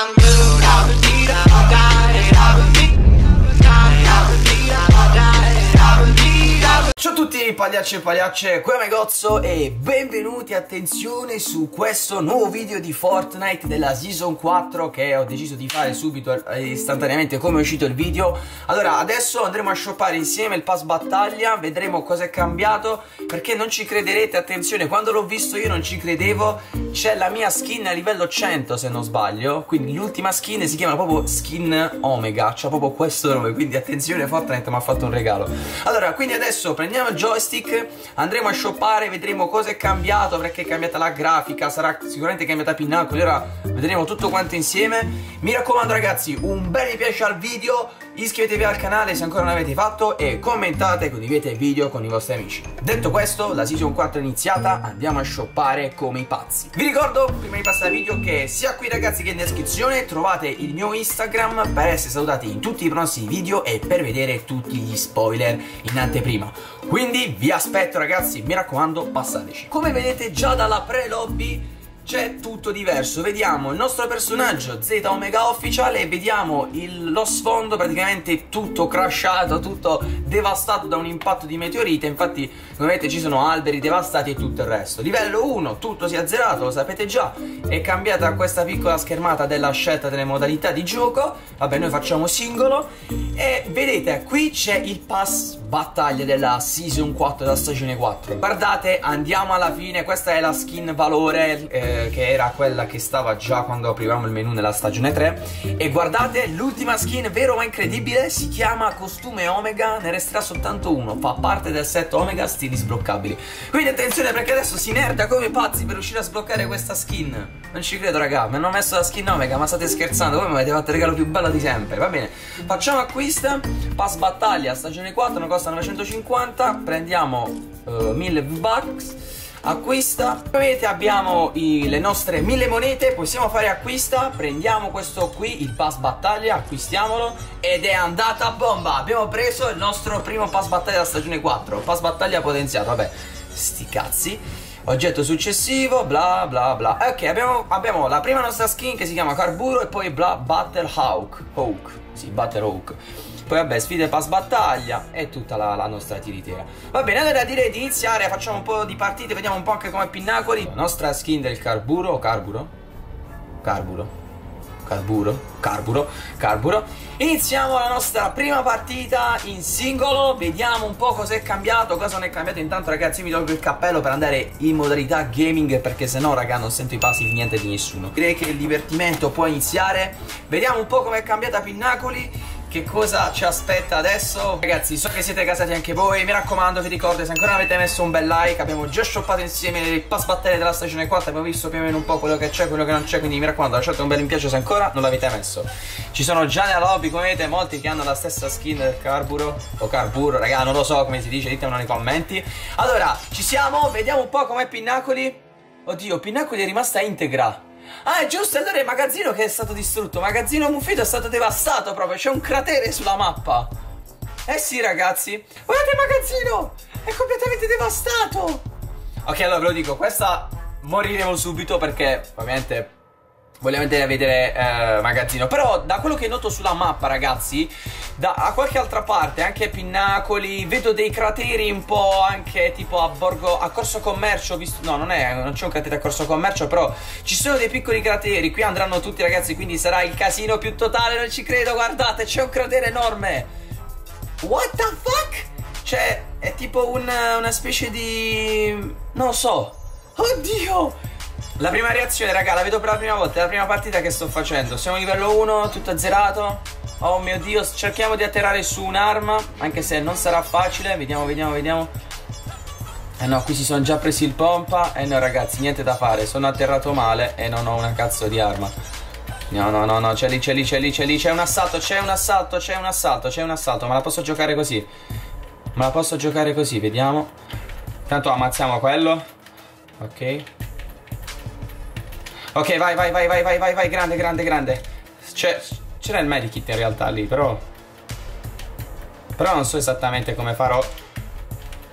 Ciao a tutti pagliacci e pagliacce, qui è Megozzo e benvenuti, attenzione, su questo nuovo video di Fortnite della Season 4 che ho deciso di fare subito, istantaneamente come è uscito il video. Allora, adesso andremo a shoppare insieme il pass battaglia, vedremo cosa è cambiato, perché non ci crederete, attenzione, quando l'ho visto io non ci credevo, c'è la mia skin a livello 100 se non sbaglio, quindi l'ultima skin si chiama proprio Skin Omega, c'ha proprio questo nome, quindi attenzione, Fortnite mi ha fatto un regalo. Allora, quindi adesso prendiamo il joystick, andremo a shoppare, vedremo cosa è cambiato, perché è cambiata la grafica, sarà sicuramente cambiata Pinnacoli, ora vedremo tutto quanto insieme. Mi raccomando ragazzi, un bel mi piace al video, iscrivetevi al canale se ancora non l'avete fatto e commentate, condividete il video con i vostri amici. Detto questo, la Season 4 è iniziata, andiamo a shoppare come i pazzi. Vi ricordo, prima di passare al video, che sia qui ragazzi che in descrizione trovate il mio Instagram per essere salutati in tutti i prossimi video e per vedere tutti gli spoiler in anteprima. Quindi vi aspetto ragazzi, mi raccomando, passateci. Come vedete già dalla pre-lobby c'è tutto diverso, vediamo il nostro personaggio Z Omega Official e vediamo lo sfondo praticamente tutto crashato, tutto devastato da un impatto di meteorite. Infatti come vedete ci sono alberi devastati e tutto il resto. Livello 1 tutto si è azzerato, lo sapete già, è cambiata questa piccola schermata della scelta delle modalità di gioco. Vabbè, noi facciamo singolo e vedete qui c'è il pass battaglia della Season 4, della stagione 4. Guardate, andiamo alla fine, questa è la skin valore che era quella che stava già quando aprivamo il menu nella stagione 3. E guardate, l'ultima skin, vero ma incredibile, si chiama costume Omega, ne resterà soltanto uno, fa parte del set Omega stili sbloccabili. Quindi attenzione, perché adesso si nerda come pazzi per riuscire a sbloccare questa skin. Non ci credo raga, mi hanno messo la skin Omega, ma state scherzando, voi mi avete fatto il regalo più bello di sempre. Va bene, facciamo acquista, pass battaglia stagione 4, ne costa 950, prendiamo 1000 V-Bucks. Acquista, vedete abbiamo le nostre 1000 monete, possiamo fare acquista, prendiamo questo qui, il pass battaglia, acquistiamolo ed è andata a bomba, abbiamo preso il nostro primo pass battaglia della stagione 4, pass battaglia potenziato, vabbè, sti cazzi. Oggetto successivo, bla bla bla. Ok, abbiamo la prima nostra skin che si chiama Carburo e poi bla Battle Hawk, sì, Battle Hawk. Poi vabbè, sfide pass battaglia e tutta la nostra tiritera. Va bene, allora direi di iniziare, facciamo un po' di partite, vediamo un po' anche come Pinnacoli. La nostra skin del Carburo, o Carburo? Carburo. Iniziamo la nostra prima partita in singolo, vediamo un po' cosa è cambiato, cosa non è cambiato. Intanto ragazzi io mi tolgo il cappello per andare in modalità gaming, perché sennò raga non sento i passi di niente di nessuno. Direi che il divertimento può iniziare, vediamo un po' come è cambiata Pinnacoli. Che cosa ci aspetta adesso? Ragazzi, so che siete casati anche voi, mi raccomando, vi ricordo, se ancora non avete messo un bel like, abbiamo già shoppato insieme il pass battaglia della stagione 4, abbiamo visto più o meno un po' quello che c'è, quello che non c'è, quindi mi raccomando, lasciate un bel mi piace se ancora non l'avete messo. Ci sono già nella lobby, come vedete, molti che hanno la stessa skin del Carburo, o Carburo, raga, non lo so come si dice, ditemelo nei commenti. Allora, ci siamo, vediamo un po' com'è Pinnacoli. Oddio, Pinnacoli è rimasta integra. Ah, è giusto, allora è il magazzino che è stato distrutto. Magazzino Muffito è stato devastato proprio. C'è un cratere sulla mappa. Eh sì ragazzi, guardate il magazzino, è completamente devastato. Ok, allora ve lo dico, questa moriremo subito perché ovviamente vogliamo andare a vedere magazzino. Però da quello che noto sulla mappa ragazzi, a qualche altra parte, anche a Pinnacoli, vedo dei crateri un po' anche tipo a Corso Commercio, visto, no, non c'è un cratere a Corso Commercio, però ci sono dei piccoli crateri. Qui andranno tutti ragazzi, quindi sarà il casino più totale, non ci credo, guardate, c'è un cratere enorme. What the fuck? Cioè, è tipo una specie di... non lo so. Oddio! La prima reazione, raga, la vedo per la prima volta, è la prima partita che sto facendo. Siamo a livello 1, tutto azzerato. Oh mio Dio, cerchiamo di atterrare su un'arma, anche se non sarà facile. Vediamo. Eh no, qui si sono già presi il pompa. Eh no ragazzi, niente da fare, sono atterrato male e non ho una cazzo di arma. No, c'è lì, c'è un assalto, ma la posso giocare così? Vediamo. Tanto ammazziamo quello. Ok, vai, grande. C'era il medikit in realtà lì, però non so esattamente come farò.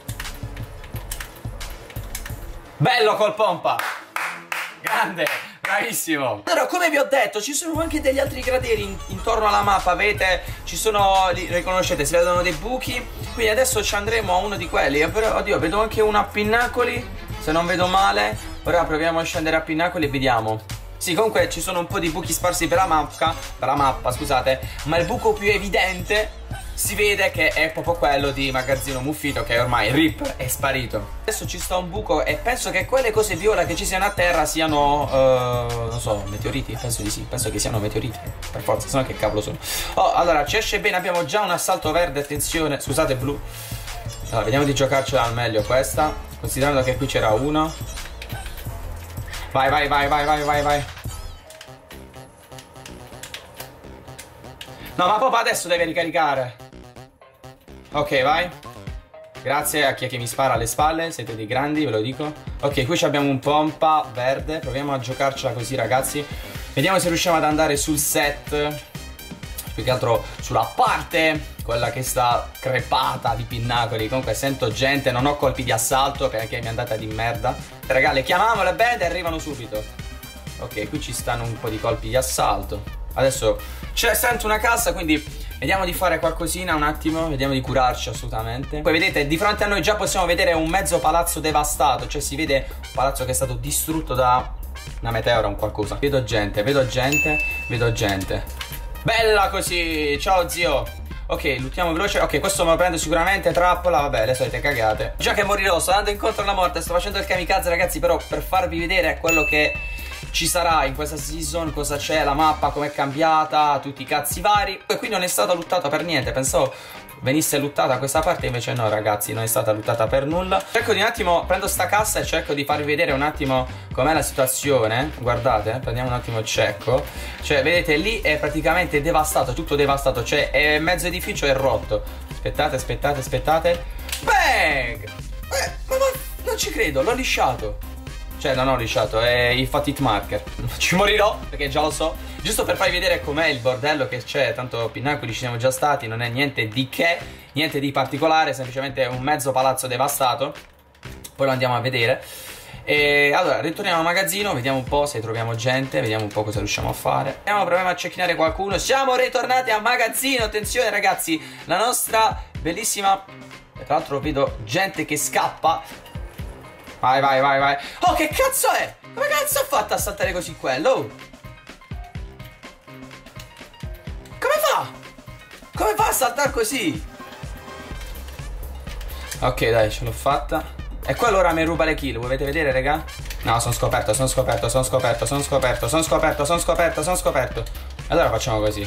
Bello col pompa. Grande. bravissimo. Allora, come vi ho detto, ci sono anche degli altri crateri intorno alla mappa. Vedete, ci sono, li riconoscete, si vedono dei buchi. Quindi adesso ci andremo a uno di quelli. Però, oddio, vedo anche uno a Pinnacoli, se non vedo male. Ora proviamo a scendere a Pinnacoli e vediamo. Sì, comunque ci sono un po' di buchi sparsi per la mappa, scusate. Ma il buco più evidente si vede che è proprio quello di Magazzino Muffito, che ormai RIP è sparito. Adesso ci sta un buco e penso che quelle cose viola che ci siano a terra siano non so, meteoriti. Penso di sì, penso che siano meteoriti, per forza, sennò che cavolo sono. Oh, allora ci esce bene, abbiamo già un assalto verde. Attenzione, scusate, blu. Allora, vediamo di giocarcela al meglio questa, considerando che qui c'era uno. Vai, vai, vai, vai, vai, vai, vai. No, ma proprio adesso deve ricaricare. Ok, vai. Grazie a chi è che mi spara alle spalle. Siete dei grandi, ve lo dico. Ok, qui abbiamo un pompa verde. Proviamo a giocarcela così, ragazzi. Vediamo se riusciamo ad andare sul set. Più che altro sulla parte, quella che sta crepata di Pinnacoli. Comunque sento gente, non ho colpi di assalto perché mi è andata di merda. Raga, le chiamiamo le band e arrivano subito. Ok, qui ci stanno un po' di colpi di assalto. Adesso c'è, sento una cassa, quindi vediamo di fare qualcosina un attimo. Vediamo di curarci assolutamente. Poi vedete, di fronte a noi già possiamo vedere un mezzo palazzo devastato. Cioè si vede un palazzo che è stato distrutto da una meteora o un qualcosa. Vedo gente, vedo gente, vedo gente. Bella così, ciao zio. Ok, luttiamo veloce. Ok, questo me lo prendo sicuramente. Trappola, vabbè, le solite cagate. Già che morirò, sto andando incontro alla morte. Sto facendo il kamikaze, ragazzi. Però per farvi vedere quello che ci sarà in questa season, cosa c'è, la mappa, com'è cambiata, tutti i cazzi vari. E qui non è stata lottata per niente. Pensavo venisse lottata questa parte, invece no, ragazzi, non è stata lottata per nulla. Cerco di un attimo, prendo sta cassa e cerco di farvi vedere un attimo com'è la situazione. Guardate, prendiamo un attimo il cecco. Cioè, vedete, lì è praticamente devastato, tutto devastato. Cioè, mezzo edificio è rotto. Aspettate, aspettate, aspettate. Bang! Ma non ci credo, l'ho lisciato. Cioè, non ho lisciato, è il fat hit marker. Ci morirò, perché già lo so. Giusto per farvi vedere com'è il bordello che c'è. Tanto Pinnacoli ci siamo già stati, non è niente di che, niente di particolare, semplicemente un mezzo palazzo devastato. Poi lo andiamo a vedere. E allora, ritorniamo al magazzino, vediamo un po' se troviamo gente, vediamo un po' cosa riusciamo a fare. Proviamo a cecchinare qualcuno. Siamo ritornati al magazzino, attenzione ragazzi, la nostra bellissima... Tra l'altro vedo gente che scappa. Vai, vai, vai, vai. Oh, che cazzo è? Come cazzo ha fatto a saltare così quello? Come fa? Come fa a saltare così? Ok, dai, ce l'ho fatta. E quello ora mi ruba le kill, volete vedere, raga? No, sono scoperto, sono scoperto, sono scoperto, sono scoperto, sono scoperto, sono scoperto, sono scoperto. Allora facciamo così.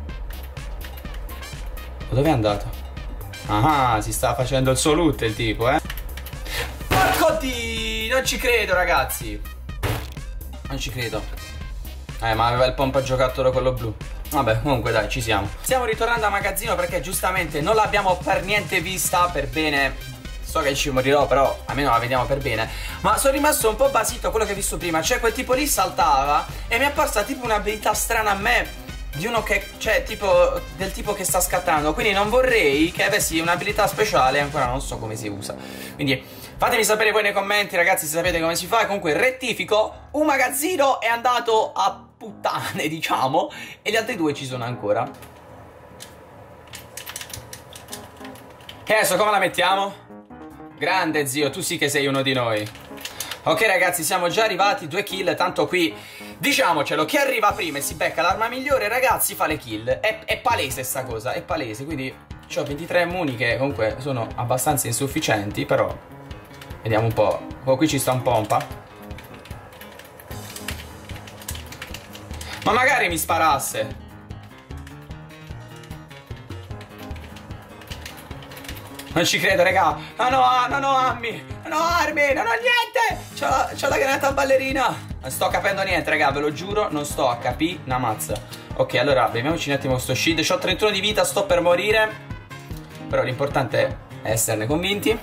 Dove è andato? Ah, si sta facendo il suo loot il tipo, Porco non ci credo, ragazzi. Non ci credo. Ma aveva il pompa giocattolo quello blu. Vabbè, comunque dai, ci siamo. Stiamo ritornando a magazzino perché giustamente non l'abbiamo per niente vista per bene. So che ci morirò, però almeno la vediamo per bene. Ma sono rimasto un po' basito a quello che ho visto prima. Cioè quel tipo lì saltava e mi è apparsa tipo un'abilità strana a me di uno che, cioè tipo, del tipo che sta scattando. Quindi non vorrei che avessi un'abilità speciale. Ancora non so come si usa. Quindi fatemi sapere voi nei commenti, ragazzi, se sapete come si fa. Comunque rettifico, un magazzino è andato a puttane, diciamo, e gli altri due ci sono ancora. Che adesso come la mettiamo? Grande zio, tu sì che sei uno di noi. Ok ragazzi, siamo già arrivati, 2 kill, tanto qui diciamocelo, chi arriva prima e si becca l'arma migliore, ragazzi, fa le kill. È palese sta cosa, è palese, quindi ho 23 muni che comunque sono abbastanza insufficienti, però vediamo un po'. Oh, qui ci sta un pompa. Ma magari mi sparasse. Non ci credo, raga. Non ho armi. Non ho armi. Non ho niente. C'ho la granata ballerina. Non sto capendo niente, raga. Ve lo giuro. Non sto a capire una mazza. Ok, allora, beviamoci un attimo sto shield. C'ho 31 di vita. Sto per morire. Però l'importante è esserne convinti.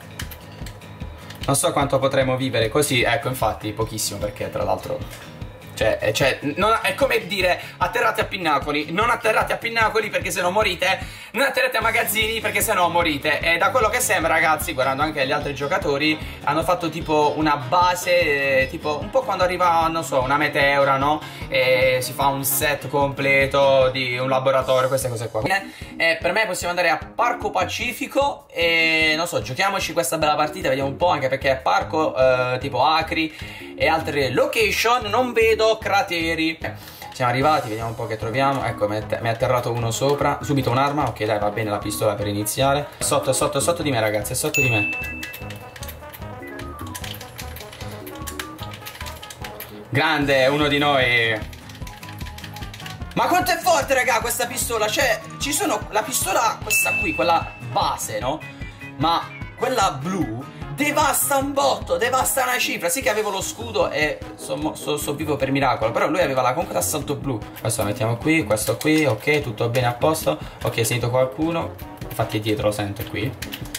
Non so quanto potremo vivere così. Ecco, infatti, pochissimo. Perché, tra l'altro, è come dire atterrate a pinnacoli. Non atterrate a pinnacoli perché se no morite. Non atterrate a magazzini perché se no morite. E da quello che sembra, ragazzi, guardando anche gli altri giocatori, hanno fatto tipo una base, tipo un po' quando arriva, non so, una meteora, no? E si fa un set completo di un laboratorio, queste cose qua. Per me possiamo andare a Parco Pacifico e non so, giochiamoci questa bella partita, vediamo un po', anche perché Parco tipo Acri e altre location non vedo crateri. Siamo arrivati, vediamo un po' che troviamo. Ecco, mi è atterrato uno sopra. Subito un'arma, ok dai, va bene la pistola per iniziare. Sotto di me, ragazzi, è sotto di me. Grande, uno di noi. Ma quanto è forte, raga, questa pistola. Cioè, ci sono la pistola, questa qui, quella base, no? Ma quella blu devasta un botto, devasta una cifra. Sì che avevo lo scudo e so vivo per miracolo. Però lui aveva la comunque d'assalto blu. Questo lo mettiamo qui, questo qui, ok, tutto bene a posto. Ok, ho sentito qualcuno. Infatti è dietro, lo sento qui.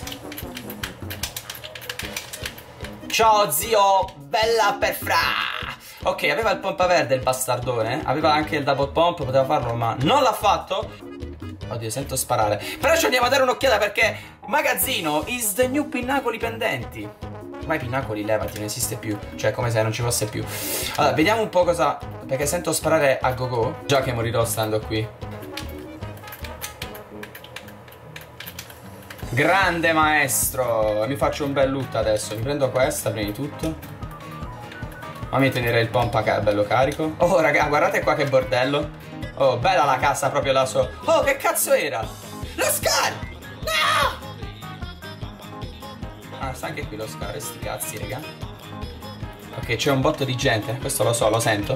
Ciao zio, bella per fra. Ok, aveva il pompa verde il bastardone. Aveva anche il double pump, poteva farlo ma non l'ha fatto. Oddio, sento sparare. Però ci andiamo a dare un'occhiata perché magazzino is the new pinnacoli pendenti. Ormai pinnacoli levati, non esiste più. Cioè come se non ci fosse più. Allora, vediamo un po' cosa. Perché sento sparare a go-go. Già che morirò stando qui. Grande maestro. Mi faccio un bel loot adesso. Mi prendo questa prima di tutto. Fammi tenere il pompa bello carico. Oh raga, guardate qua che bordello. Oh, bella la cassa proprio la so. Oh, che cazzo era? Lo Scar! No! Ah, sta anche qui lo Scar, sti cazzi, raga. Ok, c'è un botto di gente. Questo lo so, lo sento.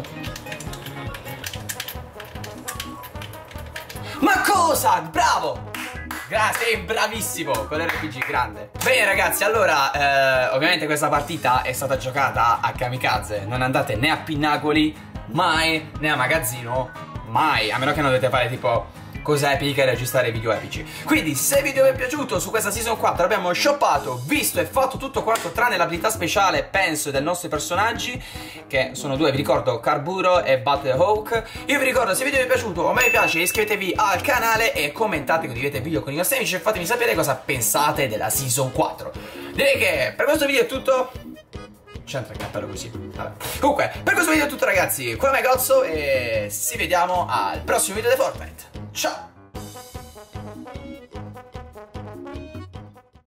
Ma cosa? Bravo! Sei bravissimo con l'RPG, grande. Bene ragazzi, allora ovviamente questa partita è stata giocata a kamikaze. Non andate né a pinnacoli, mai, né a magazzino, mai. A meno che non dovete fare tipo cose epiche e registrare video epici. Quindi se il video vi è piaciuto, su questa season 4 abbiamo shoppato, visto e fatto tutto quanto tranne l'abilità speciale, penso, dei nostri personaggi, che sono due, vi ricordo, Carburo e Battlehawk. Io vi ricordo, se il video vi è piaciuto, a me piace, iscrivetevi al canale e commentate, condividete il video con i vostri amici e fatemi sapere cosa pensate della season 4. Direi che per questo video è tutto. C'entra il cappello così. Vabbè. Comunque, per questo video è tutto ragazzi. Qua è Megozzo e ci vediamo al prossimo video di Fortnite. Ciao!